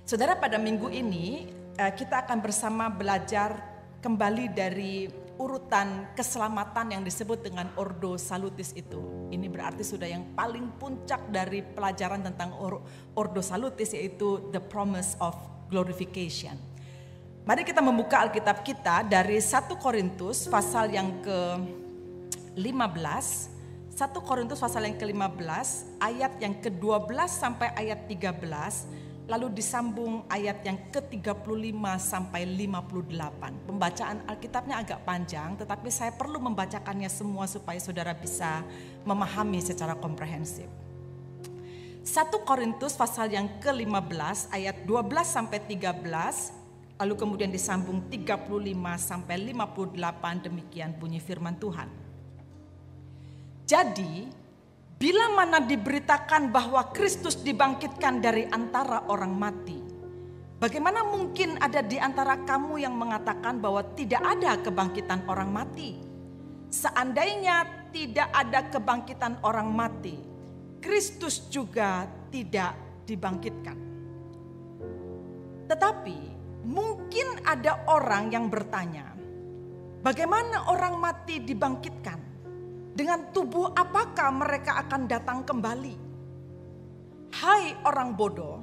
Saudara, pada minggu ini kita akan bersama belajar kembali dari urutan keselamatan yang disebut dengan Ordo Salutis itu. Ini berarti sudah yang paling puncak dari pelajaran tentang Ordo Salutis, yaitu the promise of glorification. Mari kita membuka Alkitab kita dari 1 Korintus pasal yang ke-15. 1 Korintus pasal yang ke-15 ayat yang ke-12 sampai ayat 13. Lalu disambung ayat yang ke-35 sampai 58. Pembacaan Alkitabnya agak panjang, tetapi saya perlu membacakannya semua supaya saudara bisa memahami secara komprehensif. 1 Korintus pasal yang ke-15 ayat 12 sampai 13, lalu kemudian disambung 35 sampai 58, demikian bunyi firman Tuhan. Jadi, bila mana diberitakan bahwa Kristus dibangkitkan dari antara orang mati, bagaimana mungkin ada di antara kamu yang mengatakan bahwa tidak ada kebangkitan orang mati? Seandainya tidak ada kebangkitan orang mati, Kristus juga tidak dibangkitkan. Tetapi mungkin ada orang yang bertanya, bagaimana orang mati dibangkitkan? Dengan tubuh apakah mereka akan datang kembali? Hai orang bodoh,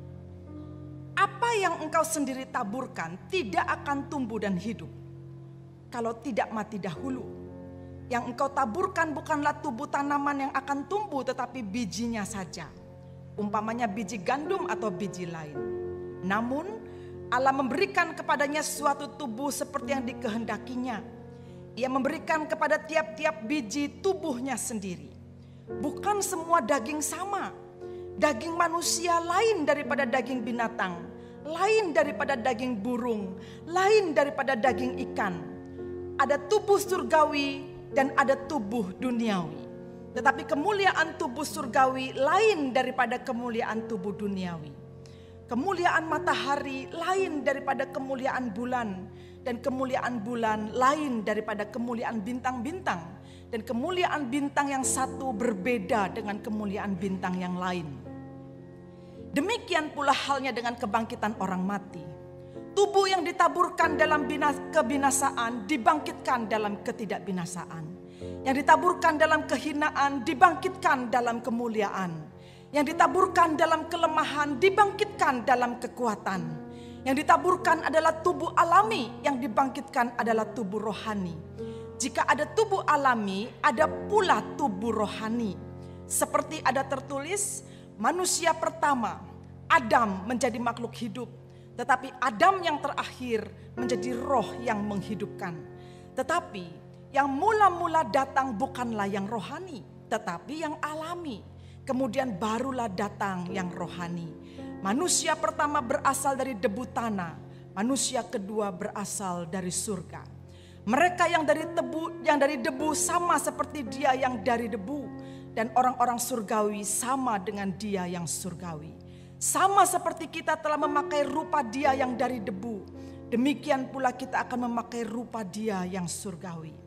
apa yang engkau sendiri taburkan tidak akan tumbuh dan hidup kalau tidak mati dahulu. Yang engkau taburkan bukanlah tubuh tanaman yang akan tumbuh, tetapi bijinya saja, umpamanya biji gandum atau biji lain. Namun Allah memberikan kepadanya suatu tubuh seperti yang dikehendakinya. Ia memberikan kepada tiap-tiap biji tubuhnya sendiri. Bukan semua daging sama. Daging manusia lain daripada daging binatang, lain daripada daging burung, lain daripada daging ikan. Ada tubuh surgawi dan ada tubuh duniawi. Tetapi kemuliaan tubuh surgawi lain daripada kemuliaan tubuh duniawi. Kemuliaan matahari lain daripada kemuliaan bulan. Dan kemuliaan bulan lain daripada kemuliaan bintang-bintang. Dan kemuliaan bintang yang satu berbeda dengan kemuliaan bintang yang lain. Demikian pula halnya dengan kebangkitan orang mati. Tubuh yang ditaburkan dalam kebinasaan dibangkitkan dalam ketidakbinasaan. Yang ditaburkan dalam kehinaan dibangkitkan dalam kemuliaan. Yang ditaburkan dalam kelemahan dibangkitkan dalam kekuatan. Yang ditaburkan adalah tubuh alami, yang dibangkitkan adalah tubuh rohani. Jika ada tubuh alami, ada pula tubuh rohani. Seperti ada tertulis, manusia pertama, Adam menjadi makhluk hidup. Tetapi Adam yang terakhir menjadi roh yang menghidupkan. Tetapi yang mula-mula datang bukanlah yang rohani, tetapi yang alami. Kemudian barulah datang yang rohani. Manusia pertama berasal dari debu tanah, manusia kedua berasal dari surga. Mereka yang dari debu sama seperti dia yang dari debu, dan orang-orang surgawi sama dengan dia yang surgawi. Sama seperti kita telah memakai rupa dia yang dari debu, demikian pula kita akan memakai rupa dia yang surgawi.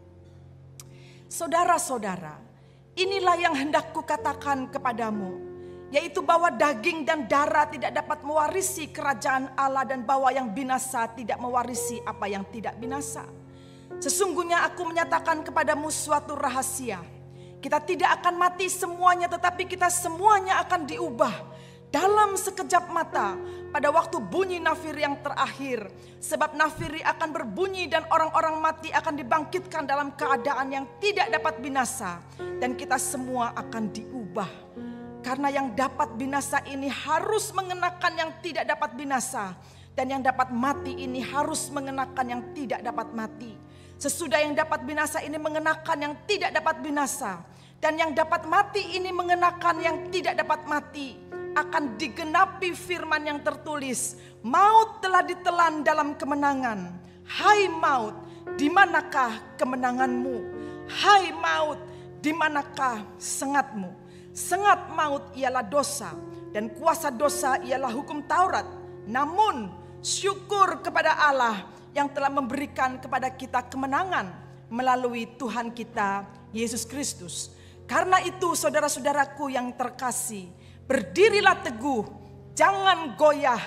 Saudara-saudara, inilah yang hendak kukatakan kepadamu, yaitu bahwa daging dan darah tidak dapat mewarisi kerajaan Allah, dan bahwa yang binasa tidak mewarisi apa yang tidak binasa. Sesungguhnya aku menyatakan kepadamu suatu rahasia. Kita tidak akan mati semuanya, tetapi kita semuanya akan diubah dalam sekejap mata pada waktu bunyi nafir yang terakhir. Sebab nafiri akan berbunyi dan orang-orang mati akan dibangkitkan dalam keadaan yang tidak dapat binasa. Dan kita semua akan diubah. Karena yang dapat binasa ini harus mengenakan yang tidak dapat binasa. Dan yang dapat mati ini harus mengenakan yang tidak dapat mati. Sesudah yang dapat binasa ini mengenakan yang tidak dapat binasa. Dan yang dapat mati ini mengenakan yang tidak dapat mati. Akan digenapi firman yang tertulis, maut telah ditelan dalam kemenangan. Hai maut, di manakah kemenanganmu? Hai maut, di manakah sengatmu? Sengat maut ialah dosa, dan kuasa dosa ialah hukum Taurat. Namun syukur kepada Allah yang telah memberikan kepada kita kemenangan melalui Tuhan kita Yesus Kristus. Karena itu saudara-saudaraku yang terkasih, berdirilah teguh, jangan goyah,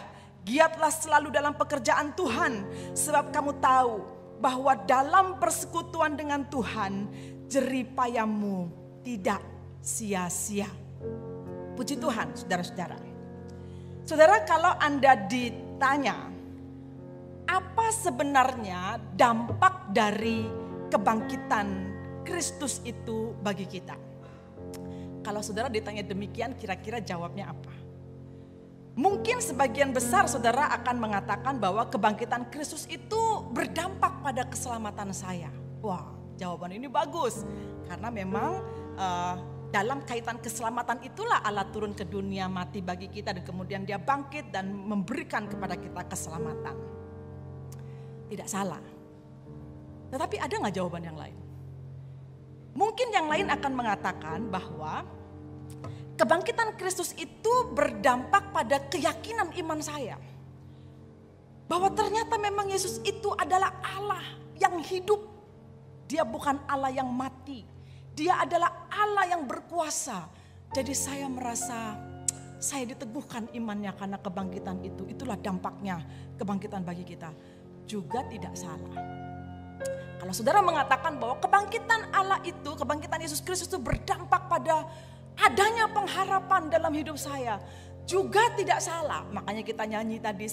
Giatlah selalu dalam pekerjaan Tuhan, sebab kamu tahu bahwa dalam persekutuan dengan Tuhan, jerih payahmu tidak sia-sia. Puji Tuhan, saudara-saudara. Saudara, kalau Anda ditanya, apa sebenarnya dampak dari kebangkitan Kristus itu bagi kita? Kalau saudara ditanya demikian, kira-kira jawabnya apa? Mungkin sebagian besar saudara akan mengatakan bahwa kebangkitan Kristus itu berdampak pada keselamatan saya. Wah, jawaban ini bagus. Karena memang dalam kaitan keselamatan itulah Allah turun ke dunia, mati bagi kita, dan kemudian dia bangkit dan memberikan kepada kita keselamatan. Tidak salah. Tetapi ada nggak jawaban yang lain? Mungkin yang lain akan mengatakan bahwa kebangkitan Kristus itu berdampak pada keyakinan iman saya. Bahwa ternyata memang Yesus itu adalah Allah yang hidup. Dia bukan Allah yang mati. Dia adalah Allah yang berkuasa. Jadi saya merasa saya diteguhkan imannya karena kebangkitan itu. Itulah dampaknya kebangkitan bagi kita. Juga tidak salah. Kalau saudara mengatakan bahwa kebangkitan Allah itu, kebangkitan Yesus Kristus itu berdampak pada adanya pengharapan dalam hidup saya, juga tidak salah. Makanya kita nyanyi tadi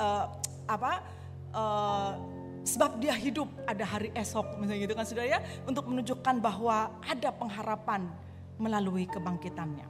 sebab dia hidup, ada hari esok, misalnya gitu kan saudara ya, untuk menunjukkan bahwa ada pengharapan melalui kebangkitannya.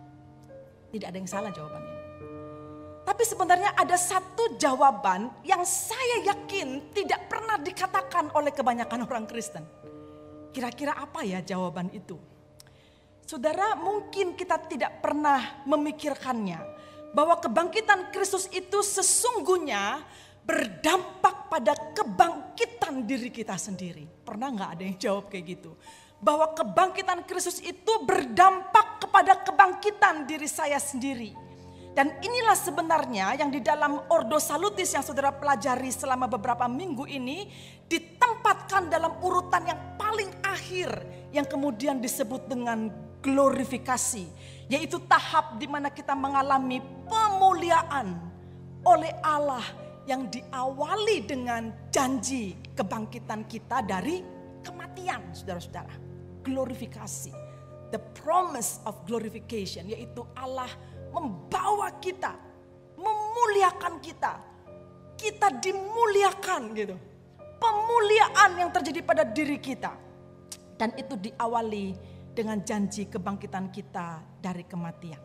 Tidak ada yang salah jawabannya. Tapi sebenarnya ada satu jawaban yang saya yakin tidak pernah dikatakan oleh kebanyakan orang Kristen. Kira-kira apa ya jawaban itu? Saudara, mungkin kita tidak pernah memikirkannya bahwa kebangkitan Kristus itu sesungguhnya berdampak pada kebangkitan diri kita sendiri. Pernah nggak ada yang jawab kayak gitu? Bahwa kebangkitan Kristus itu berdampak kepada kebangkitan diri saya sendiri. Dan inilah sebenarnya yang di dalam Ordo Salutis yang saudara pelajari selama beberapa minggu ini ditempatkan dalam urutan yang paling akhir yang kemudian disebut dengan glorifikasi. Yaitu tahap di mana kita mengalami pemuliaan oleh Allah yang diawali dengan janji kebangkitan kita dari kematian, saudara-saudara. Glorifikasi, the promise of glorification, yaitu Allah membawa kita, memuliakan kita. Kita dimuliakan gitu. Pemuliaan yang terjadi pada diri kita. Dan itu diawali dengan janji kebangkitan kita dari kematian.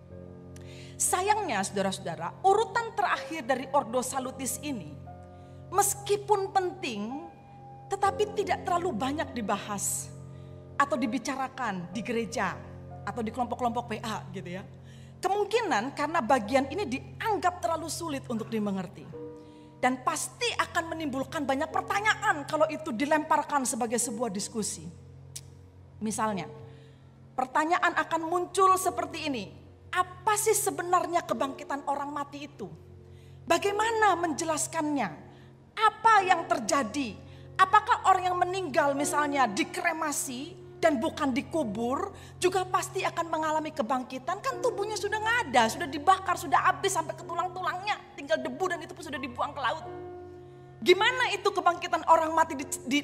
Sayangnya saudara-saudara, urutan terakhir dari Ordo Salutis ini, meskipun penting, tetapi tidak terlalu banyak dibahas atau dibicarakan di gereja atau di kelompok-kelompok PA gitu ya. Kemungkinan karena bagian ini dianggap terlalu sulit untuk dimengerti. Dan pasti akan menimbulkan banyak pertanyaan kalau itu dilemparkan sebagai sebuah diskusi. Misalnya, pertanyaan akan muncul seperti ini. Apa sih sebenarnya kebangkitan orang mati itu? Bagaimana menjelaskannya? Apa yang terjadi? Apakah orang yang meninggal misalnya dikremasi dan bukan dikubur juga pasti akan mengalami kebangkitan? Kan tubuhnya sudah nggak ada, sudah dibakar, sudah habis sampai ke tulang-tulangnya, tinggal debu dan itu pun sudah dibuang ke laut. Gimana itu kebangkitan orang mati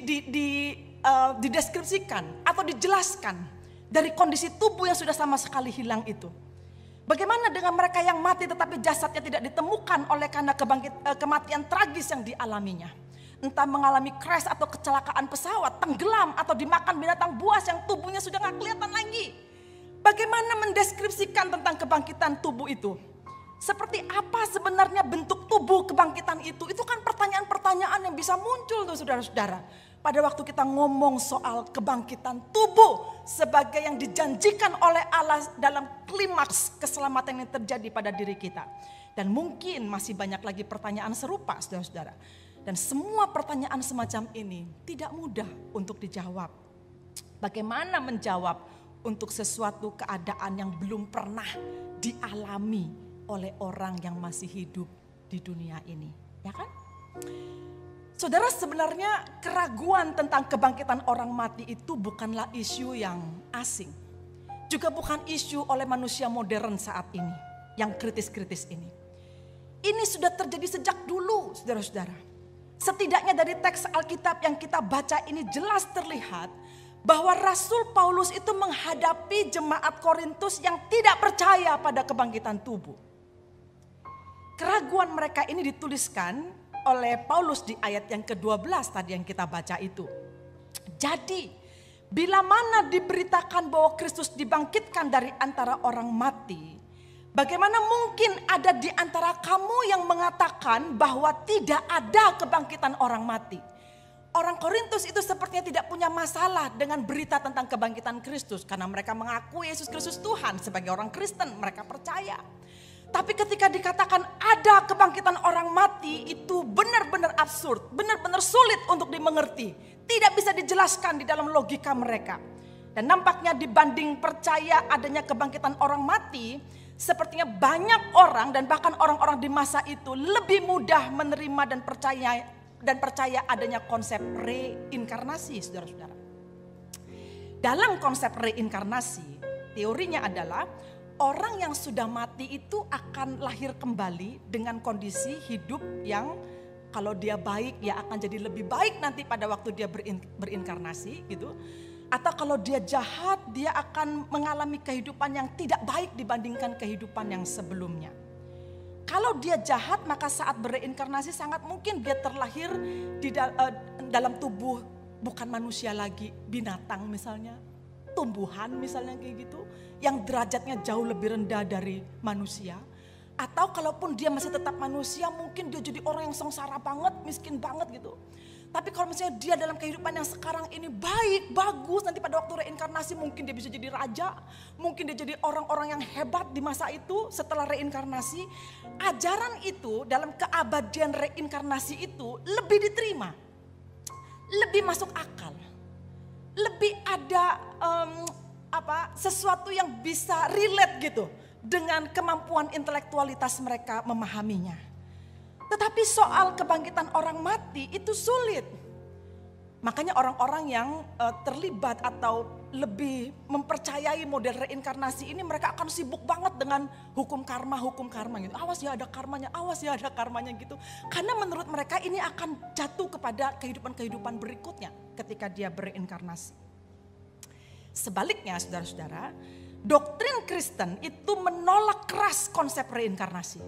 dideskripsikan atau dijelaskan dari kondisi tubuh yang sudah sama sekali hilang itu? Bagaimana dengan mereka yang mati tetapi jasadnya tidak ditemukan oleh karena kematian tragis yang dialaminya? Entah mengalami crash atau kecelakaan pesawat, tenggelam atau dimakan binatang buas yang tubuhnya sudah gak kelihatan lagi. Bagaimana mendeskripsikan tentang kebangkitan tubuh itu? Seperti apa sebenarnya bentuk tubuh kebangkitan itu? Itu kan pertanyaan-pertanyaan yang bisa muncul tuh saudara-saudara. Pada waktu kita ngomong soal kebangkitan tubuh sebagai yang dijanjikan oleh Allah dalam klimaks keselamatan yang terjadi pada diri kita. Dan mungkin masih banyak lagi pertanyaan serupa saudara-saudara. Dan semua pertanyaan semacam ini tidak mudah untuk dijawab. Bagaimana menjawab untuk sesuatu keadaan yang belum pernah dialami oleh orang yang masih hidup di dunia ini, ya kan? Saudara, sebenarnya keraguan tentang kebangkitan orang mati itu bukanlah isu yang asing. Juga bukan isu oleh manusia modern saat ini, yang kritis-kritis ini. Ini sudah terjadi sejak dulu, saudara-saudara. Setidaknya dari teks Alkitab yang kita baca ini jelas terlihat bahwa Rasul Paulus itu menghadapi jemaat Korintus yang tidak percaya pada kebangkitan tubuh. Keraguan mereka ini dituliskan oleh Paulus di ayat yang ke-12 tadi yang kita baca itu. Jadi, bila mana diberitakan bahwa Kristus dibangkitkan dari antara orang mati, bagaimana mungkin ada di antara kamu yang mengatakan bahwa tidak ada kebangkitan orang mati? Orang Korintus itu sepertinya tidak punya masalah dengan berita tentang kebangkitan Kristus, karena mereka mengakui Yesus Kristus Tuhan. Sebagai orang Kristen mereka percaya. Tapi ketika dikatakan ada kebangkitan orang mati, itu benar-benar absurd, benar-benar sulit untuk dimengerti. Tidak bisa dijelaskan di dalam logika mereka. Dan nampaknya dibanding percaya adanya kebangkitan orang mati, sepertinya banyak orang dan bahkan orang-orang di masa itu lebih mudah menerima dan percaya adanya konsep reinkarnasi, saudara-saudara. Dalam konsep reinkarnasi, teorinya adalah orang yang sudah mati itu akan lahir kembali dengan kondisi hidup yang kalau dia baik ya akan jadi lebih baik nanti pada waktu dia berinkarnasi gitu. Atau kalau dia jahat dia akan mengalami kehidupan yang tidak baik dibandingkan kehidupan yang sebelumnya. Kalau dia jahat maka saat bereinkarnasi sangat mungkin dia terlahir di dalam tubuh bukan manusia lagi, binatang misalnya, tumbuhan misalnya kayak gitu, yang derajatnya jauh lebih rendah dari manusia. Atau kalaupun dia masih tetap manusia, mungkin dia jadi orang yang sengsara banget, miskin banget gitu. Tapi kalau misalnya dia dalam kehidupan yang sekarang ini baik, bagus, nanti pada waktu reinkarnasi mungkin dia bisa jadi raja, mungkin dia jadi orang-orang yang hebat di masa itu setelah reinkarnasi. Ajaran itu dalam keabadian reinkarnasi itu lebih diterima, lebih masuk akal, lebih ada sesuatu yang bisa relate gitu dengan kemampuan intelektualitas mereka memahaminya. Tetapi soal kebangkitan orang mati itu sulit. Makanya orang-orang yang terlibat atau lebih mempercayai model reinkarnasi ini mereka akan sibuk banget dengan hukum karma gitu. Awas ya ada karmanya gitu. Karena menurut mereka ini akan jatuh kepada kehidupan-kehidupan berikutnya ketika dia bereinkarnasi. Sebaliknya saudara-saudara, doktrin Kristen itu menolak keras konsep reinkarnasi.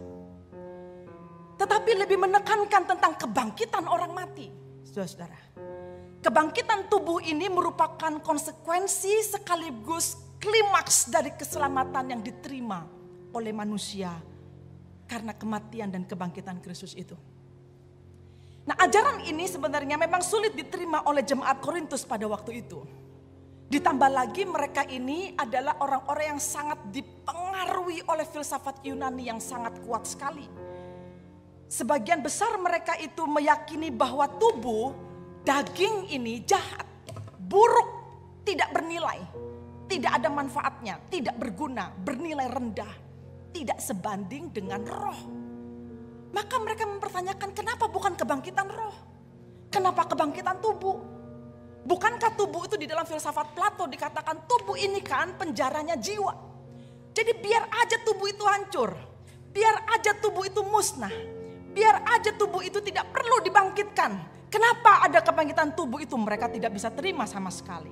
Tetapi lebih menekankan tentang kebangkitan orang mati. Saudara-saudara, kebangkitan tubuh ini merupakan konsekuensi sekaligus klimaks dari keselamatan yang diterima oleh manusia karena kematian dan kebangkitan Kristus itu. Nah, ajaran ini sebenarnya memang sulit diterima oleh jemaat Korintus pada waktu itu. Ditambah lagi mereka ini adalah orang-orang yang sangat dipengaruhi oleh filsafat Yunani yang sangat kuat sekali. Sebagian besar mereka itu meyakini bahwa tubuh daging ini jahat, buruk, tidak bernilai, tidak ada manfaatnya, tidak berguna, bernilai rendah, tidak sebanding dengan roh. Maka mereka mempertanyakan kenapa bukan kebangkitan roh? Kenapa kebangkitan tubuh? Bukankah tubuh itu di dalam filsafat Plato dikatakan tubuh ini kan penjaranya jiwa. Jadi biar aja tubuh itu hancur, biar aja tubuh itu musnah, biar aja tubuh itu tidak perlu dibangkitkan. Kenapa ada kebangkitan tubuh itu mereka tidak bisa terima sama sekali.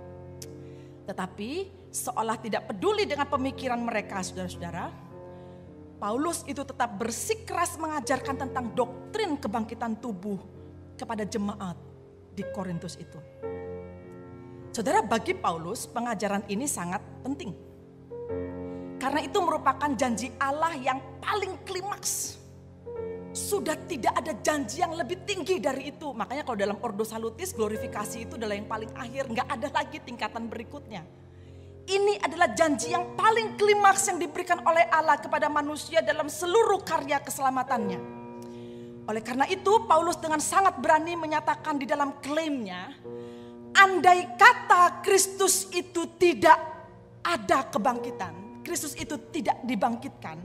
Tetapi seolah tidak peduli dengan pemikiran mereka saudara-saudara, Paulus itu tetap bersikeras mengajarkan tentang doktrin kebangkitan tubuh kepada jemaat di Korintus itu. Saudara, bagi Paulus pengajaran ini sangat penting. Karena itu merupakan janji Allah yang paling klimaks. Sudah tidak ada janji yang lebih tinggi dari itu. Makanya kalau dalam Ordo Salutis glorifikasi itu adalah yang paling akhir. Gak ada lagi tingkatan berikutnya. Ini adalah janji yang paling klimaks yang diberikan oleh Allah kepada manusia dalam seluruh karya keselamatannya. Oleh karena itu Paulus dengan sangat berani menyatakan di dalam klaimnya, andai kata Kristus itu tidak ada kebangkitan, Kristus itu tidak dibangkitkan,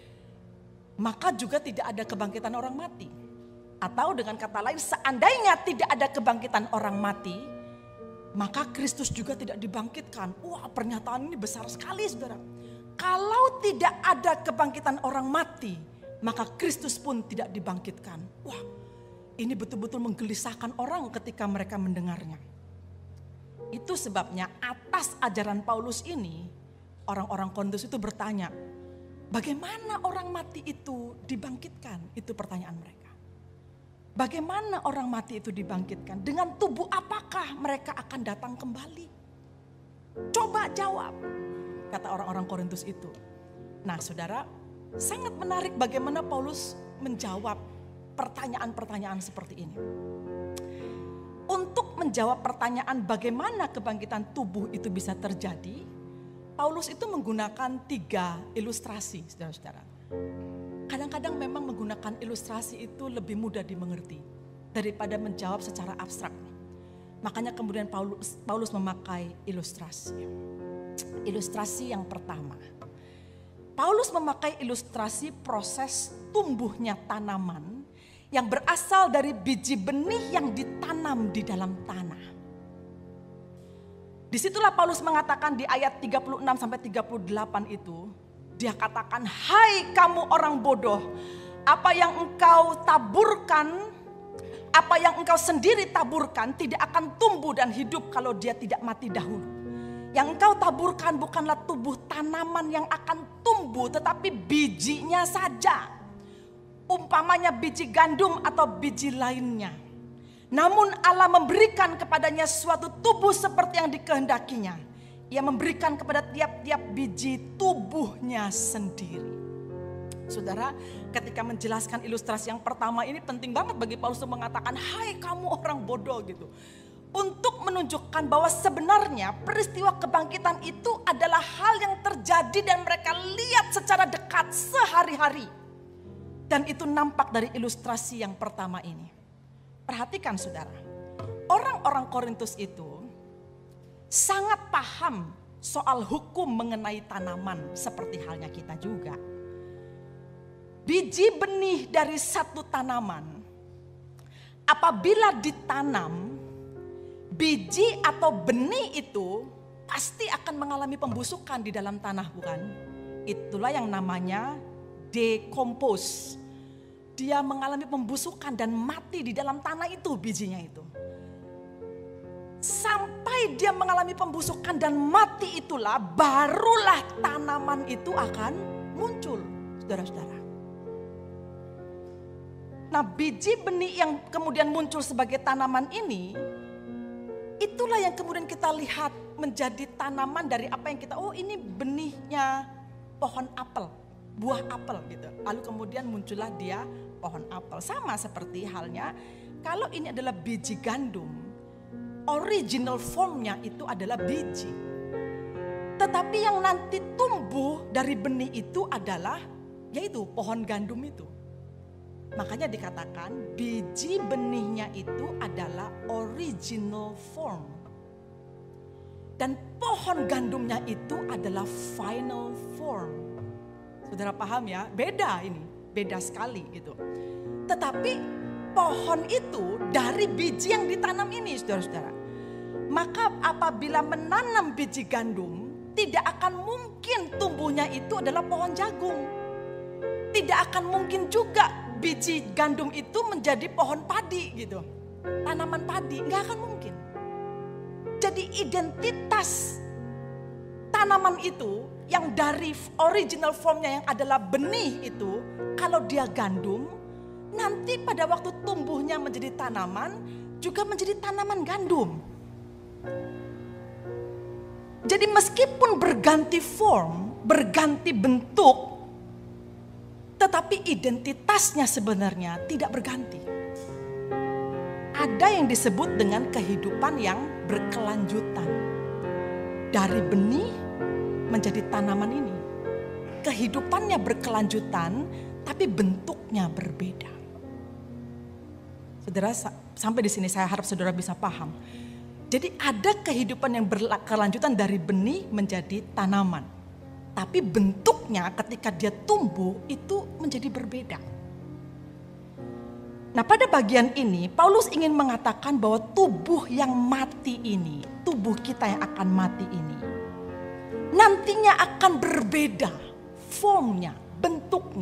maka juga tidak ada kebangkitan orang mati. Atau dengan kata lain, seandainya tidak ada kebangkitan orang mati, maka Kristus juga tidak dibangkitkan. Wah, pernyataan ini besar sekali saudara. Kalau tidak ada kebangkitan orang mati, maka Kristus pun tidak dibangkitkan. Wah, ini betul-betul menggelisahkan orang ketika mereka mendengarnya. Itu sebabnya atas ajaran Paulus ini, orang-orang Korintus itu bertanya, bagaimana orang mati itu dibangkitkan? Itu pertanyaan mereka. Bagaimana orang mati itu dibangkitkan? Dengan tubuh apakah mereka akan datang kembali? Coba jawab, kata orang-orang Korintus itu. Nah saudara, sangat menarik bagaimana Paulus menjawab pertanyaan-pertanyaan seperti ini. Untuk menjawab pertanyaan bagaimana kebangkitan tubuh itu bisa terjadi, Paulus itu menggunakan 3 ilustrasi, saudara-saudara. Kadang-kadang memang menggunakan ilustrasi itu lebih mudah dimengerti daripada menjawab secara abstrak. Makanya kemudian Paulus memakai ilustrasi. Ilustrasi yang pertama, Paulus memakai ilustrasi proses tumbuhnya tanaman yang berasal dari biji benih yang ditanam di dalam tanah. Disitulah Paulus mengatakan di ayat 36-38 itu, dia katakan, hai kamu orang bodoh, apa yang engkau taburkan, apa yang engkau sendiri taburkan tidak akan tumbuh dan hidup kalau dia tidak mati dahulu. Yang engkau taburkan bukanlah tubuh tanaman yang akan tumbuh, tetapi bijinya saja. Umpamanya biji gandum atau biji lainnya. Namun Allah memberikan kepadanya suatu tubuh seperti yang dikehendakinya. Ia memberikan kepada tiap-tiap biji tubuhnya sendiri. Saudara, ketika menjelaskan ilustrasi yang pertama ini penting banget bagi Paulus untuk mengatakan, hai kamu orang bodoh gitu. Untuk menunjukkan bahwa sebenarnya peristiwa kebangkitan itu adalah hal yang terjadi dan mereka lihat secara dekat sehari-hari. Dan itu nampak dari ilustrasi yang pertama ini. Perhatikan saudara, orang-orang Korintus itu sangat paham soal hukum mengenai tanaman seperti halnya kita juga. Biji benih dari satu tanaman, apabila ditanam, biji atau benih itu pasti akan mengalami pembusukan di dalam tanah, bukan? Itulah yang namanya dekompos. Dia mengalami pembusukan dan mati di dalam tanah itu bijinya itu. Sampai dia mengalami pembusukan dan mati itulah barulah tanaman itu akan muncul, saudara-saudara. Nah, biji benih yang kemudian muncul sebagai tanaman ini, itulah yang kemudian kita lihat menjadi tanaman dari apa yang kita, oh ini benihnya pohon apel, buah apel gitu. Lalu kemudian muncullah dia pohon apel. Sama seperti halnya kalau ini adalah biji gandum, original formnya itu adalah biji. Tetapi yang nanti tumbuh dari benih itu adalah yaitu pohon gandum itu. Makanya dikatakan biji benihnya itu adalah original form. Dan pohon gandumnya itu adalah final form. Saudara paham ya? Beda ini, beda sekali gitu. Tetapi pohon itu dari biji yang ditanam ini, saudara-saudara. Maka apabila menanam biji gandum, tidak akan mungkin tumbuhnya itu adalah pohon jagung. Tidak akan mungkin juga biji gandum itu menjadi pohon padi gitu. Tanaman padi, nggak akan mungkin. Jadi identitas tanaman itu yang dari original formnya yang adalah benih itu, kalau dia gandum, nanti pada waktu tumbuhnya menjadi tanaman, juga menjadi tanaman gandum. Jadi meskipun berganti form, berganti bentuk, tetapi identitasnya sebenarnya tidak berganti. Ada yang disebut dengan kehidupan yang berkelanjutan. Dari benih menjadi tanaman ini. Kehidupannya berkelanjutan, tapi bentuknya berbeda. Saudara, sampai di sini saya harap saudara bisa paham. Jadi ada kehidupan yang berkelanjutan dari benih menjadi tanaman. Tapi bentuknya ketika dia tumbuh itu menjadi berbeda. Nah, pada bagian ini Paulus ingin mengatakan bahwa tubuh yang mati ini, tubuh kita yang akan mati ini, nantinya akan berbeda formnya, bentuknya.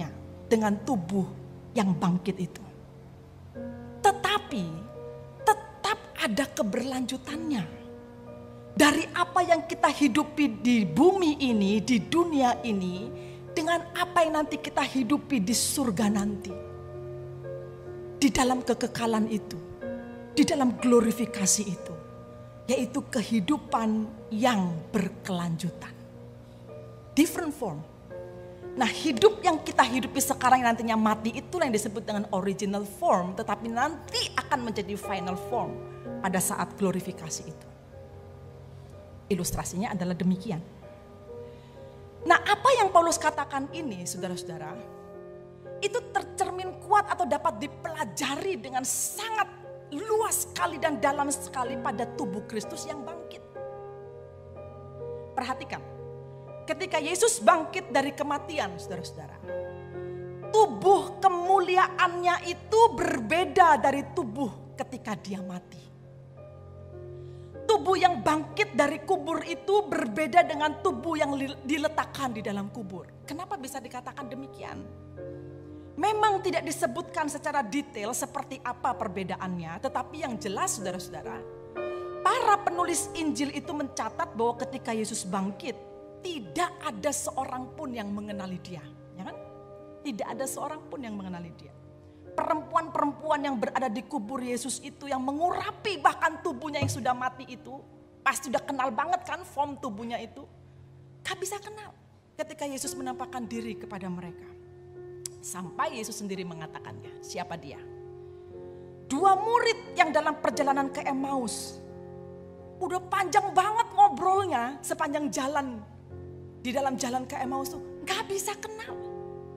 dengan tubuh yang bangkit itu. Tetapi tetap ada keberlanjutannya. Dari apa yang kita hidupi di bumi ini, di dunia ini, dengan apa yang nanti kita hidupi di surga nanti. Di dalam kekekalan itu, di dalam glorifikasi itu, yaitu kehidupan yang berkelanjutan. Different form. Nah, hidup yang kita hidupi sekarang yang nantinya mati, itulah yang disebut dengan original form, tetapi nanti akan menjadi final form pada saat glorifikasi itu. Ilustrasinya adalah demikian. Nah, apa yang Paulus katakan ini, saudara-saudara, itu tercermin kuat atau dapat dipelajari dengan sangat luas sekali dan dalam sekali pada tubuh Kristus yang bangkit. Perhatikan, ketika Yesus bangkit dari kematian, saudara-saudara, tubuh kemuliaannya itu berbeda dari tubuh ketika dia mati. Tubuh yang bangkit dari kubur itu berbeda dengan tubuh yang diletakkan di dalam kubur. Kenapa bisa dikatakan demikian? Memang tidak disebutkan secara detail seperti apa perbedaannya, tetapi yang jelas saudara-saudara, para penulis Injil itu mencatat bahwa ketika Yesus bangkit, tidak ada seorang pun yang mengenali dia. Ya kan? Tidak ada seorang pun yang mengenali dia. Perempuan-perempuan yang berada di kubur Yesus itu, yang mengurapi bahkan tubuhnya yang sudah mati itu, pasti sudah kenal banget kan form tubuhnya itu. Gak bisa kenal ketika Yesus menampakkan diri kepada mereka. Sampai Yesus sendiri mengatakannya, siapa dia? Dua murid yang dalam perjalanan ke Emmaus, udah panjang banget ngobrolnya sepanjang jalan. Di dalam jalan ke Emmaus tuh gak bisa kenal.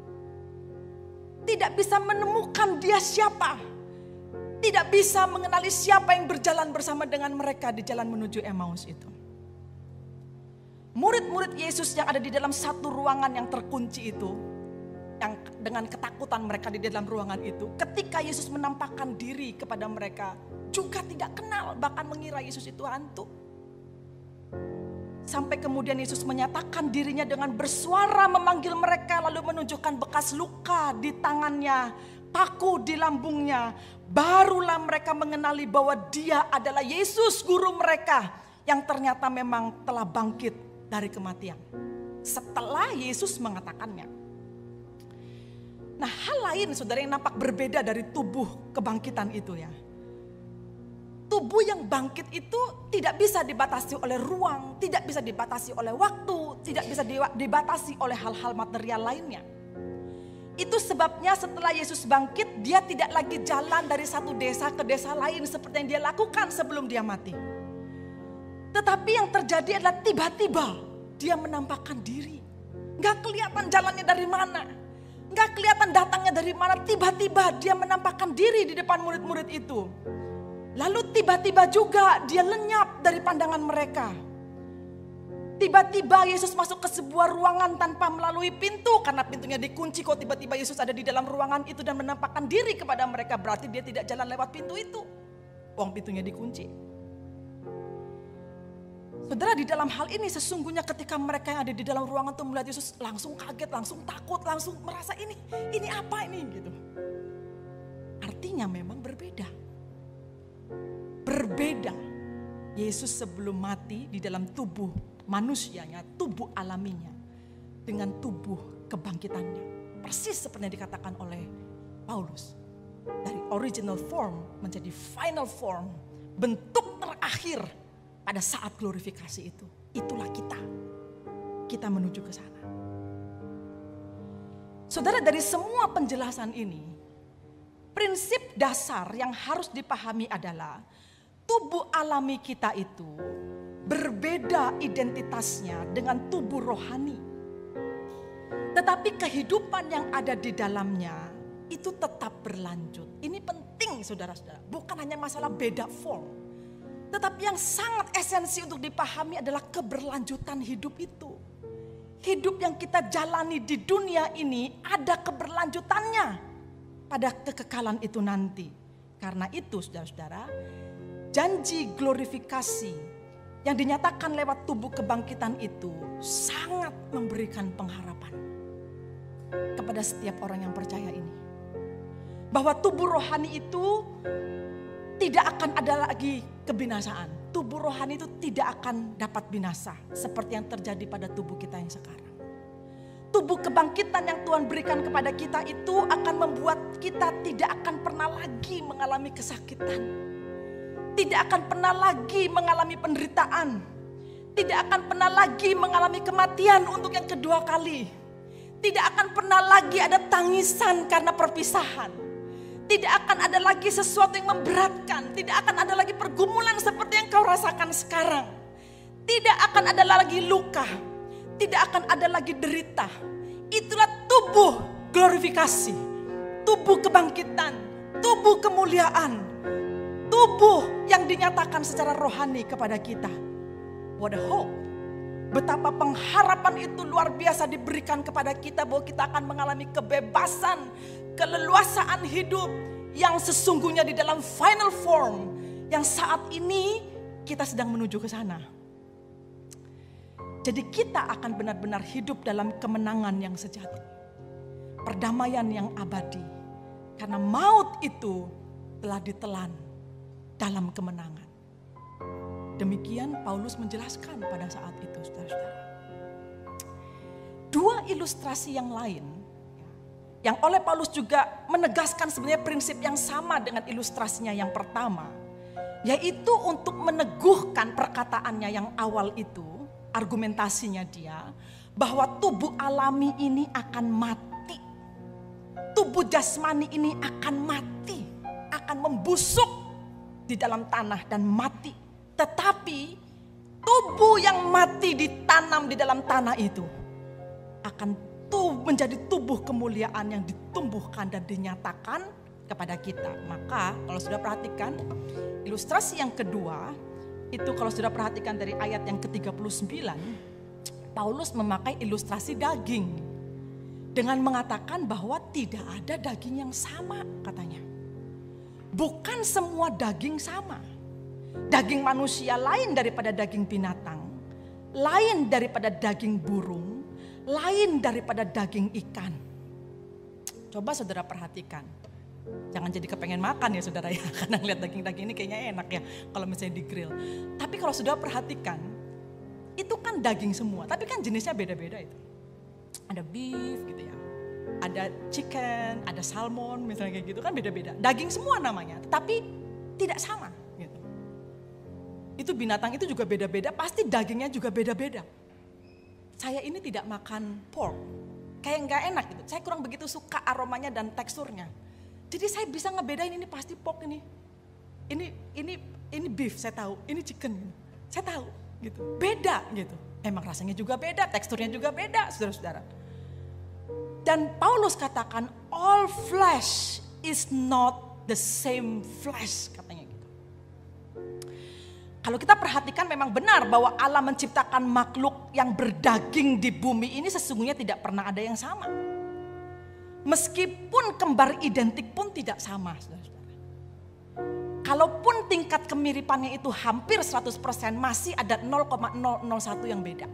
Tidak bisa menemukan dia siapa. Tidak bisa mengenali siapa yang berjalan bersama dengan mereka di jalan menuju Emmaus itu. Murid-murid Yesus yang ada di dalam satu ruangan yang terkunci itu, yang dengan ketakutan mereka di dalam ruangan itu, ketika Yesus menampakkan diri kepada mereka, juga tidak kenal, bahkan mengira Yesus itu hantu. Sampai kemudian Yesus menyatakan dirinya dengan bersuara memanggil mereka, lalu menunjukkan bekas luka di tangannya, paku di lambungnya. Barulah mereka mengenali bahwa dia adalah Yesus, guru mereka, yang ternyata memang telah bangkit dari kematian. Setelah Yesus mengatakannya. Nah, hal lain saudara yang nampak berbeda dari tubuh kebangkitan itu ya. Tubuh yang bangkit itu tidak bisa dibatasi oleh ruang, tidak bisa dibatasi oleh waktu, tidak bisa dibatasi oleh hal-hal material lainnya. Itu sebabnya setelah Yesus bangkit, dia tidak lagi jalan dari satu desa ke desa lain seperti yang dia lakukan sebelum dia mati. Tetapi yang terjadi adalah tiba-tiba dia menampakkan diri. Gak kelihatan jalannya dari mana, gak kelihatan datangnya dari mana, tiba-tiba dia menampakkan diri di depan murid-murid itu. Lalu tiba-tiba juga dia lenyap dari pandangan mereka. Tiba-tiba Yesus masuk ke sebuah ruangan tanpa melalui pintu. Karena pintunya dikunci, kok tiba-tiba Yesus ada di dalam ruangan itu dan menampakkan diri kepada mereka. Berarti dia tidak jalan lewat pintu itu. Pintunya dikunci. Saudara, di dalam hal ini sesungguhnya ketika mereka yang ada di dalam ruangan itu melihat Yesus, langsung kaget, langsung takut, langsung merasa ini apa ini gitu. Artinya memang berbeda. Berbeda Yesus sebelum mati di dalam tubuh manusianya, tubuh alaminya, dengan tubuh kebangkitannya. Persis seperti yang dikatakan oleh Paulus. Dari original form menjadi final form, bentuk terakhir pada saat glorifikasi itu. Itulah kita. Kita menuju ke sana. Saudara, dari semua penjelasan ini, prinsip dasar yang harus dipahami adalah tubuh alami kita itu berbeda identitasnya dengan tubuh rohani. Tetapi kehidupan yang ada di dalamnya itu tetap berlanjut. Ini penting saudara-saudara, bukan hanya masalah beda form. Tetapi yang sangat esensi untuk dipahami adalah keberlanjutan hidup itu. Hidup yang kita jalani di dunia ini ada keberlanjutannya pada kekekalan itu nanti. Karena itu saudara-saudara, janji glorifikasi yang dinyatakan lewat tubuh kebangkitan itu sangat memberikan pengharapan. kepada setiap orang yang percaya ini. Bahwa tubuh rohani itu tidak akan ada lagi kebinasaan. Tubuh rohani itu tidak akan dapat binasa seperti yang terjadi pada tubuh kita yang sekarang. Tubuh kebangkitan yang Tuhan berikan kepada kita itu akan membuat kita tidak akan pernah lagi mengalami kesakitan. Tidak akan pernah lagi mengalami penderitaan. Tidak akan pernah lagi mengalami kematian untuk yang kedua kali. Tidak akan pernah lagi ada tangisan karena perpisahan. Tidak akan ada lagi sesuatu yang memberatkan. Tidak akan ada lagi pergumulan seperti yang kau rasakan sekarang. Tidak akan ada lagi luka. Tidak akan ada lagi derita. Itulah tubuh glorifikasi. Tubuh kebangkitan. Tubuh kemuliaan. Tubuh yang dinyatakan secara rohani kepada kita. What a hope. Betapa pengharapan itu luar biasa diberikan kepada kita. Bahwa kita akan mengalami kebebasan. Keleluasaan hidup yang sesungguhnya di dalam final form. Yang saat ini kita sedang menuju ke sana. Jadi kita akan benar-benar hidup dalam kemenangan yang sejati. Perdamaian yang abadi. Karena maut itu telah ditelan dalam kemenangan. Demikian Paulus menjelaskan pada saat itu, saudara-saudara. Dua ilustrasi yang lain, yang oleh Paulus juga menegaskan sebenarnya prinsip yang sama dengan ilustrasinya yang pertama. Yaitu untuk meneguhkan perkataannya yang awal itu, argumentasinya dia, bahwa tubuh alami ini akan mati. Tubuh jasmani ini akan mati, akan membusuk di dalam tanah dan mati. Tetapi tubuh yang mati ditanam di dalam tanah itu akan menjadi tubuh kemuliaan yang ditumbuhkan dan dinyatakan kepada kita. Maka kalau sudah perhatikan ilustrasi yang kedua, itu kalau sudah perhatikan dari ayat yang ke-39, Paulus memakai ilustrasi daging. Dengan mengatakan bahwa tidak ada daging yang sama katanya. Bukan semua daging sama. Daging manusia lain daripada daging binatang. Lain daripada daging burung. Lain daripada daging ikan. Coba saudara perhatikan. Jangan jadi kepengen makan ya saudara ya. Karena ngeliat daging-daging ini kayaknya enak ya. Kalau misalnya di grill. Tapi kalau saudara perhatikan. Itu kan daging semua. Tapi kan jenisnya beda-beda itu. Ada beef gitu ya. Ada chicken, ada salmon misalnya kayak gitu kan beda-beda. Daging semua namanya. Tapi tidak sama gitu. Itu binatang itu juga beda-beda. Pasti dagingnya juga beda-beda. Saya ini tidak makan pork. Kayak gak enak gitu. Saya kurang begitu suka aromanya dan teksturnya. Jadi saya bisa ngebedain ini pasti pork ini. Ini beef saya tahu, ini chicken gitu. Saya tahu gitu. Beda gitu. Emang rasanya juga beda, teksturnya juga beda, saudara-saudara. Dan Paulus katakan all flesh is not the same flesh katanya gitu. Kalau kita perhatikan memang benar bahwa Allah menciptakan makhluk yang berdaging di bumi ini sesungguhnya tidak pernah ada yang sama. Meskipun kembar identik pun tidak sama, saudara-saudara. Kalaupun tingkat kemiripannya itu hampir 100%, masih ada 0,001 yang beda.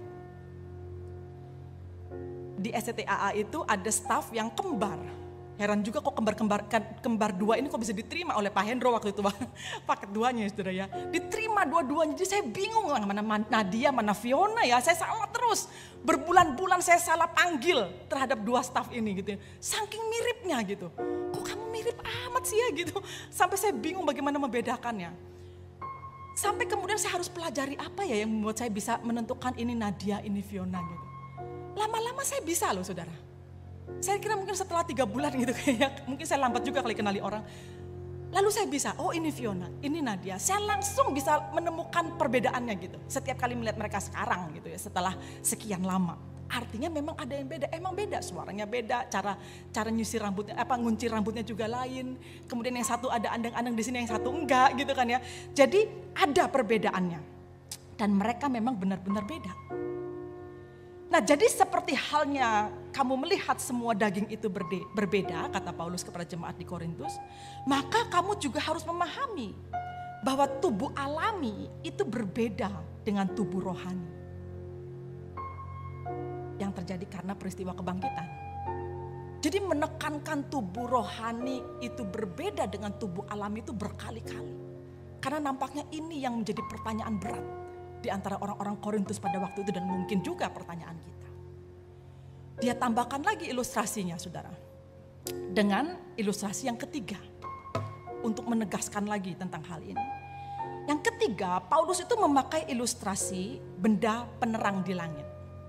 Di SCTAA itu ada staf yang kembar. Heran juga kok kembar dua ini kok bisa diterima oleh Pak Hendro waktu itu, paket duanya saudara ya. Diterima dua-duanya, jadi saya bingung lah mana Nadia, mana Fiona ya. Saya salah terus, berbulan-bulan saya salah panggil terhadap dua staf ini gitu ya. Saking miripnya gitu, kok kamu mirip amat sih ya gitu. Sampai saya bingung bagaimana membedakannya. Sampai kemudian saya harus pelajari apa ya yang membuat saya bisa menentukan ini Nadia, ini Fiona gitu. Lama-lama saya bisa loh saudara. Saya kira mungkin setelah 3 bulan gitu kayaknya, mungkin saya lambat juga kali kenali orang. Lalu saya bisa, oh ini Fiona, ini Nadia. Saya langsung bisa menemukan perbedaannya gitu. Setiap kali melihat mereka sekarang gitu ya, setelah sekian lama. Artinya memang ada yang beda, emang beda, suaranya beda, cara nyisir rambutnya, ngunci rambutnya juga lain. Kemudian yang satu ada andang-andang di sini, yang satu enggak gitu kan ya. Jadi ada perbedaannya. Dan mereka memang benar-benar beda. Nah jadi seperti halnya kamu melihat semua daging itu berbeda, kata Paulus kepada jemaat di Korintus, maka kamu juga harus memahami bahwa tubuh alami itu berbeda dengan tubuh rohani. Yang terjadi karena peristiwa kebangkitan. Jadi menekankan tubuh rohani itu berbeda dengan tubuh alami itu berkali-kali. Karena nampaknya ini yang menjadi pertanyaan berat di antara orang-orang Korintus pada waktu itu dan mungkin juga pertanyaan kita. Dia tambahkan lagi ilustrasinya, saudara. Dengan ilustrasi yang ketiga. Untuk menegaskan lagi tentang hal ini. Yang ketiga, Paulus itu memakai ilustrasi benda penerang di langit.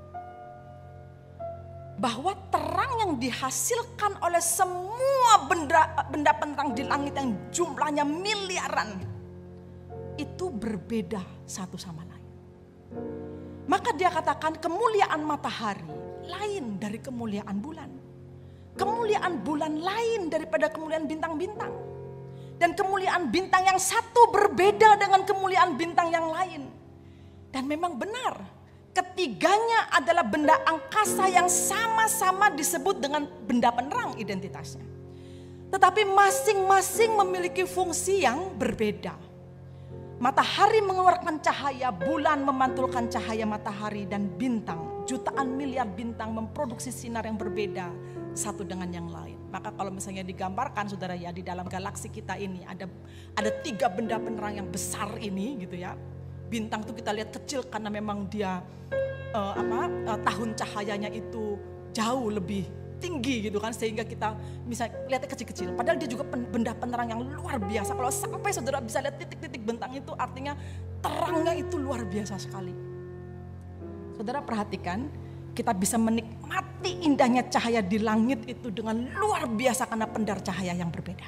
Bahwa terang yang dihasilkan oleh semua benda penerang di langit yang jumlahnya miliaran. Itu berbeda satu sama lain. Maka dia katakan kemuliaan matahari lain dari kemuliaan bulan. Kemuliaan bulan lain daripada kemuliaan bintang-bintang. Dan kemuliaan bintang yang satu berbeda dengan kemuliaan bintang yang lain. Dan memang benar, ketiganya adalah benda angkasa yang sama-sama disebut dengan benda penerang identitasnya. Tetapi masing-masing memiliki fungsi yang berbeda. Matahari mengeluarkan cahaya, bulan memantulkan cahaya matahari, dan bintang, jutaan miliar bintang memproduksi sinar yang berbeda satu dengan yang lain. Maka kalau misalnya digambarkan, saudara ya, di dalam galaksi kita ini ada 3 benda penerang yang besar ini gitu ya. Bintang itu kita lihat kecil karena memang dia tahun cahayanya itu jauh lebih tinggi gitu kan, sehingga kita bisa lihatnya kecil-kecil. Padahal dia juga benda penerang yang luar biasa. Kalau sampai saudara bisa lihat titik-titik bintang itu, artinya terangnya itu luar biasa sekali. Saudara perhatikan, kita bisa menikmati indahnya cahaya di langit itu dengan luar biasa karena pendar cahaya yang berbeda.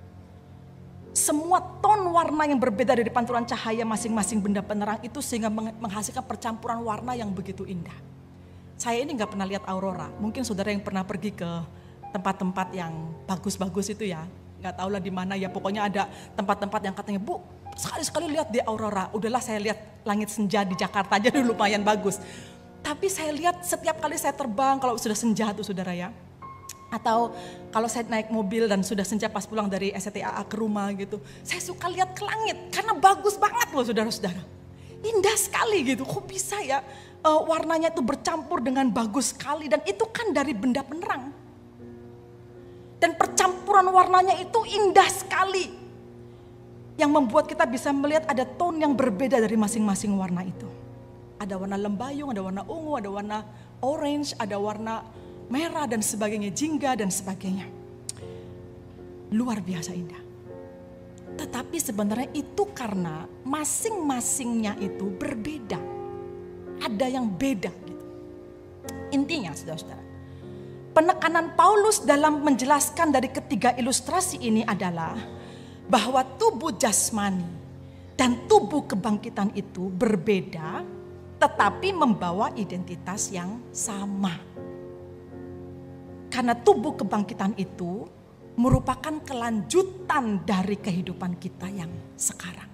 Semua ton warna yang berbeda dari pantulan cahaya masing-masing benda penerang itu sehingga menghasilkan percampuran warna yang begitu indah. Saya ini gak pernah lihat aurora. Mungkin saudara yang pernah pergi ke tempat-tempat yang bagus-bagus itu ya. Gak tahu lah di mana ya. Pokoknya ada tempat-tempat yang katanya, Bu, sekali-sekali lihat di aurora. Udahlah saya lihat langit senja di Jakarta aja dulu lumayan bagus. Tapi saya lihat setiap kali saya terbang kalau sudah senja tuh saudara ya. Atau kalau saya naik mobil dan sudah senja pas pulang dari STAA ke rumah gitu. Saya suka lihat ke langit karena bagus banget loh saudara-saudara. Indah sekali gitu, kok bisa ya warnanya itu bercampur dengan bagus sekali. Dan itu kan dari benda penerang. Dan percampuran warnanya itu indah sekali. Yang membuat kita bisa melihat ada tone yang berbeda dari masing-masing warna itu. Ada warna lembayung, ada warna ungu, ada warna orange, ada warna merah dan sebagainya, jingga dan sebagainya. Luar biasa indah. Tetapi sebenarnya itu karena masing-masingnya itu berbeda. Ada yang beda gitu. Intinya saudara-saudara, penekanan Paulus dalam menjelaskan dari ketiga ilustrasi ini adalah bahwa tubuh jasmani dan tubuh kebangkitan itu berbeda, tetapi membawa identitas yang sama. Karena tubuh kebangkitan itu merupakan kelanjutan dari kehidupan kita yang sekarang.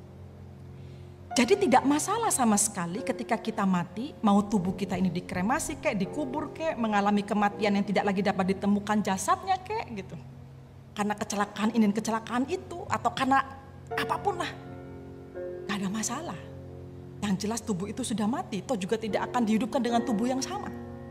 Jadi tidak masalah sama sekali ketika kita mati, mau tubuh kita ini dikremasi kek, dikubur kek, mengalami kematian yang tidak lagi dapat ditemukan jasadnya kek gitu. Karena kecelakaan ini dan kecelakaan itu, atau karena apapun lah. Gak ada masalah. Yang jelas tubuh itu sudah mati, toh juga tidak akan dihidupkan dengan tubuh yang sama.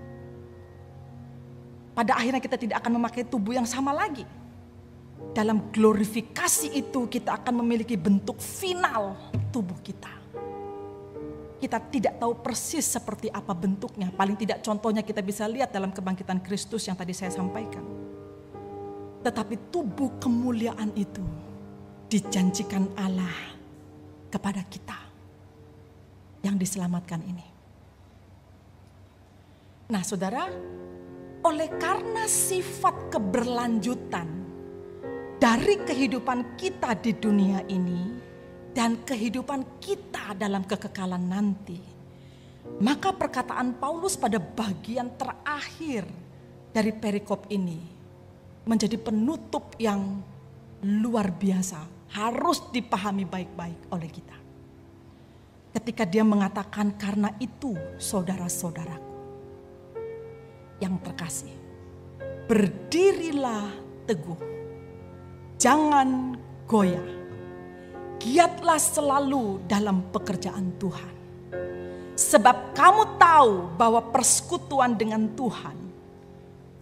Pada akhirnya kita tidak akan memakai tubuh yang sama lagi. Dalam glorifikasi itu kita akan memiliki bentuk final tubuh kita. Kita tidak tahu persis seperti apa bentuknya. Paling tidak contohnya kita bisa lihat dalam kebangkitan Kristus yang tadi saya sampaikan. Tetapi tubuh kemuliaan itu dijanjikan Allah kepada kita yang diselamatkan ini. Nah saudara, oleh karena sifat keberlanjutan dari kehidupan kita di dunia ini dan kehidupan kita dalam kekekalan nanti, maka perkataan Paulus pada bagian terakhir dari perikop ini menjadi penutup yang luar biasa, harus dipahami baik-baik oleh kita. Ketika dia mengatakan, karena itu saudara-saudaraku yang terkasih, berdirilah teguh, jangan goyah, giatlah selalu dalam pekerjaan Tuhan. Sebab kamu tahu bahwa persekutuan dengan Tuhan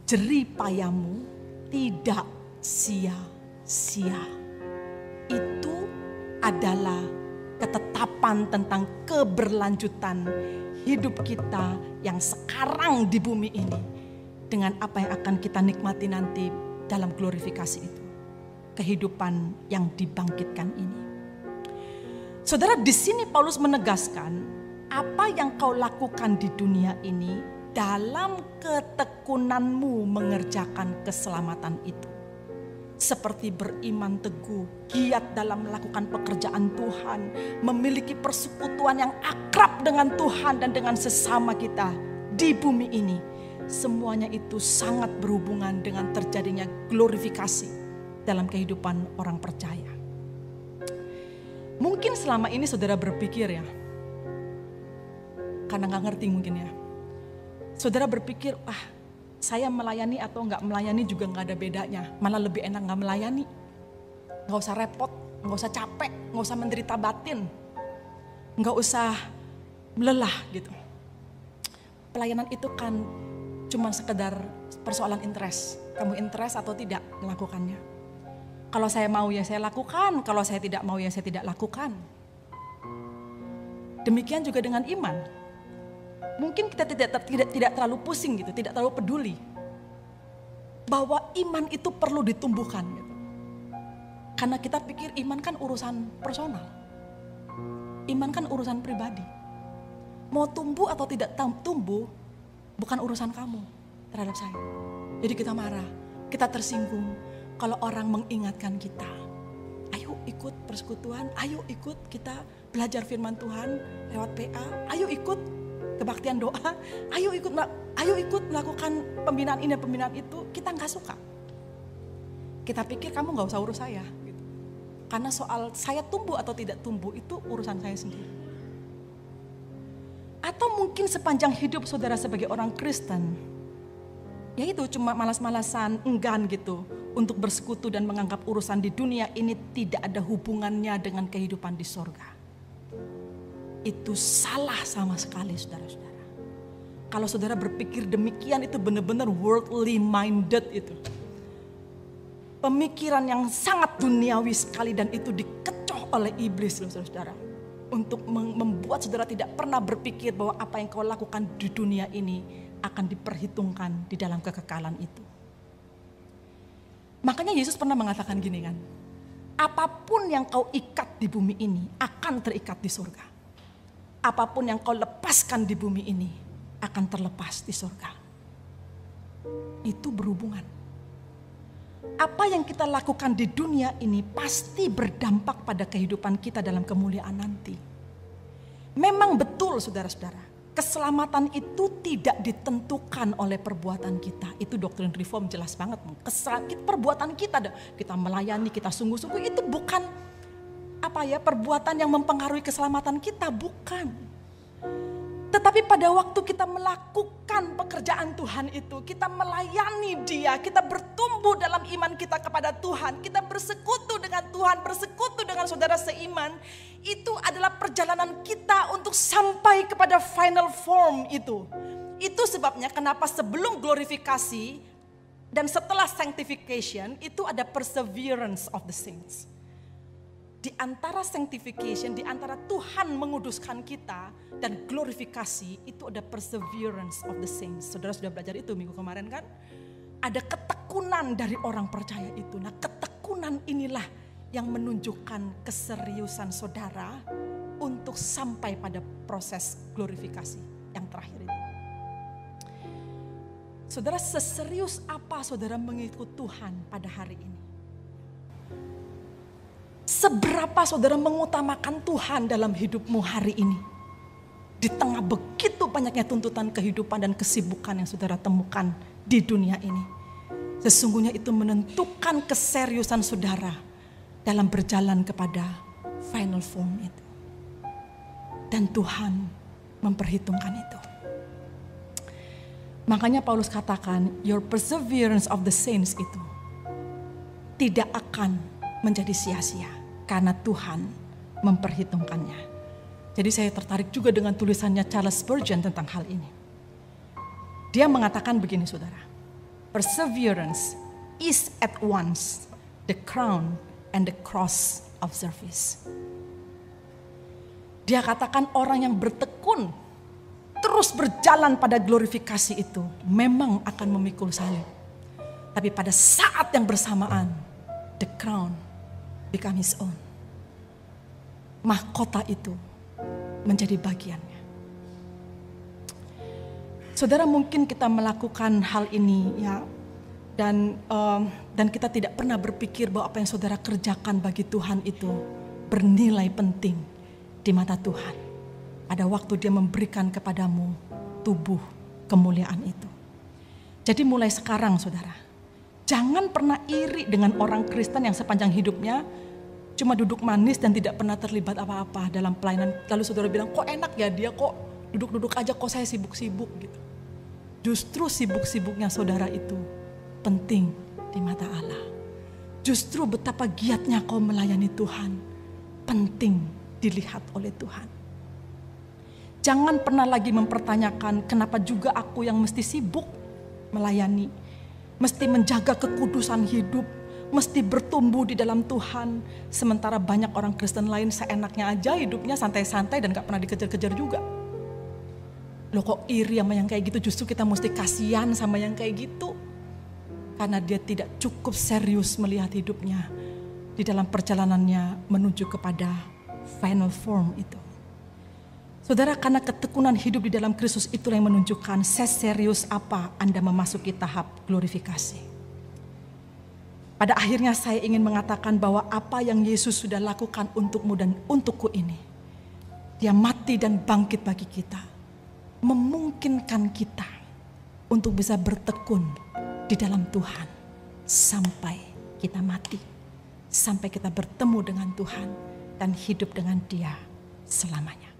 jerih payahmu tidak sia-sia. Itu adalah ketetapan tentang keberlanjutan hidup kita yang sekarang di bumi ini dengan apa yang akan kita nikmati nanti dalam glorifikasi itu. Kehidupan yang dibangkitkan ini. Saudara, di sini Paulus menegaskan apa yang kau lakukan di dunia ini dalam ketekunanmu mengerjakan keselamatan itu. Seperti beriman teguh, giat dalam melakukan pekerjaan Tuhan, memiliki persekutuan yang akrab dengan Tuhan dan dengan sesama kita di bumi ini. Semuanya itu sangat berhubungan dengan terjadinya glorifikasi dalam kehidupan orang percaya. Mungkin selama ini saudara berpikir ya, karena gak ngerti mungkin ya. Saudara berpikir, saya melayani atau gak melayani juga gak ada bedanya. Malah lebih enak gak melayani. Gak usah repot, gak usah capek, gak usah menderita batin. Gak usah lelah gitu. Pelayanan itu kan cuma sekedar persoalan interest. Kamu interest atau tidak melakukannya. Kalau saya mau ya saya lakukan, kalau saya tidak mau ya saya tidak lakukan. Demikian juga dengan iman. Mungkin kita tidak terlalu pusing gitu, tidak terlalu peduli. Bahwa iman itu perlu ditumbuhkan gitu. Karena kita pikir iman kan urusan personal. Iman kan urusan pribadi. Mau tumbuh atau tidak tumbuh bukan urusan kamu terhadap saya. Jadi kita marah, kita tersinggung. Kalau orang mengingatkan kita, ayo ikut persekutuan, ayo ikut kita belajar firman Tuhan lewat PA, ayo ikut kebaktian doa, ayo ikut melakukan pembinaan ini dan pembinaan itu, kita nggak suka. Kita pikir kamu nggak usah urus saya, gitu. Karena soal saya tumbuh atau tidak tumbuh itu urusan saya sendiri. Atau mungkin sepanjang hidup saudara sebagai orang Kristen, ya itu cuma malas-malasan, enggan gitu untuk bersekutu dan menganggap urusan di dunia ini tidak ada hubungannya dengan kehidupan di sorga. Itu salah sama sekali saudara-saudara. Kalau saudara berpikir demikian itu benar-benar worldly minded itu. Pemikiran yang sangat duniawi sekali dan itu dikecoh oleh iblis loh saudara-saudara. Untuk membuat saudara tidak pernah berpikir bahwa apa yang kau lakukan di dunia ini akan diperhitungkan di dalam kekekalan itu. Makanya Yesus pernah mengatakan gini kan, apapun yang kau ikat di bumi ini akan terikat di surga. Apapun yang kau lepaskan di bumi ini akan terlepas di surga. Itu berhubungan. Apa yang kita lakukan di dunia ini pasti berdampak pada kehidupan kita dalam kemuliaan nanti. Memang betul saudara-saudara, keselamatan itu tidak ditentukan oleh perbuatan kita. Itu doktrin reform jelas banget. Perbuatan kita melayani, kita sungguh-sungguh itu bukan perbuatan yang mempengaruhi keselamatan kita, bukan. Tetapi pada waktu kita melakukan pekerjaan Tuhan itu, kita melayani Dia, kita bertumbuh dalam iman kita kepada Tuhan, kita bersekutu dengan Tuhan, bersekutu dengan saudara seiman, itu adalah perjalanan kita untuk sampai kepada final form itu. Itu sebabnya kenapa sebelum glorifikasi dan setelah sanctification itu ada perseverance of the saints. Di antara sanctification, di antara Tuhan menguduskan kita dan glorifikasi itu ada perseverance of the saints. Saudara sudah belajar itu minggu kemarin kan? Ada ketekunan dari orang percaya itu. Nah, ketekunan inilah yang menunjukkan keseriusan saudara untuk sampai pada proses glorifikasi yang terakhir itu. Saudara, seserius apa saudara mengikut Tuhan pada hari ini? Seberapa saudara mengutamakan Tuhan dalam hidupmu hari ini? Di tengah begitu banyaknya tuntutan kehidupan dan kesibukan yang saudara temukan di dunia ini. Sesungguhnya itu menentukan keseriusan saudara dalam berjalan kepada final form itu. Dan Tuhan memperhitungkan itu. Makanya Paulus katakan, your perseverance of the saints itu tidak akan menjadi sia-sia. Karena Tuhan memperhitungkannya. Jadi saya tertarik juga dengan tulisannya Charles Spurgeon tentang hal ini. Dia mengatakan begini saudara. Perseverance is at once the crown and the cross of service. Dia katakan orang yang bertekun terus berjalan pada glorifikasi itu memang akan memikul salib. Tapi pada saat yang bersamaan, the crown become his own. Mahkota itu menjadi bagiannya. Saudara, mungkin kita melakukan hal ini ya, dan kita tidak pernah berpikir bahwa apa yang saudara kerjakan bagi Tuhan itu bernilai penting di mata Tuhan. Pada waktu Dia memberikan kepadamu tubuh kemuliaan itu. Jadi mulai sekarang saudara, jangan pernah iri dengan orang Kristen yang sepanjang hidupnya cuma duduk manis dan tidak pernah terlibat apa-apa dalam pelayanan. Lalu saudara bilang, kok enak ya dia, kok duduk-duduk aja, kok saya sibuk-sibuk gitu. Justru sibuk-sibuknya saudara itu penting di mata Allah. Justru betapa giatnya kau melayani Tuhan penting dilihat oleh Tuhan. Jangan pernah lagi mempertanyakan kenapa juga aku yang mesti sibuk melayani, mesti menjaga kekudusan hidup, mesti bertumbuh di dalam Tuhan. Sementara banyak orang Kristen lain seenaknya aja hidupnya santai-santai dan gak pernah dikejar-kejar juga. Loh kok iri sama yang kayak gitu, justru kita mesti kasihan sama yang kayak gitu. Karena dia tidak cukup serius melihat hidupnya di dalam perjalanannya menuju kepada final form itu. Saudara, karena ketekunan hidup di dalam Kristus itulah yang menunjukkan seserius apa Anda memasuki tahap glorifikasi. Pada akhirnya saya ingin mengatakan bahwa apa yang Yesus sudah lakukan untukmu dan untukku ini, Dia mati dan bangkit bagi kita, memungkinkan kita untuk bisa bertekun di dalam Tuhan sampai kita mati, sampai kita bertemu dengan Tuhan dan hidup dengan Dia selamanya.